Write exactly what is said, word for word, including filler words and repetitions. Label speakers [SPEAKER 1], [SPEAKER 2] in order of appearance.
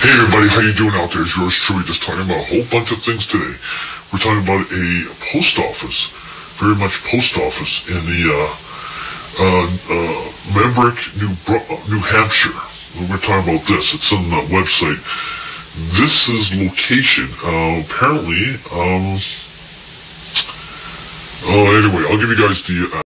[SPEAKER 1] Hey everybody, how you doing out there? It's yours truly, just talking about a whole bunch of things today. We're talking about a post office, very much post office in the uh, uh, uh, Membrick, New Bru- New Hampshire. We're talking about this. It's on the website. This is location. Uh, apparently, um, oh, anyway, I'll give you guys the. Uh,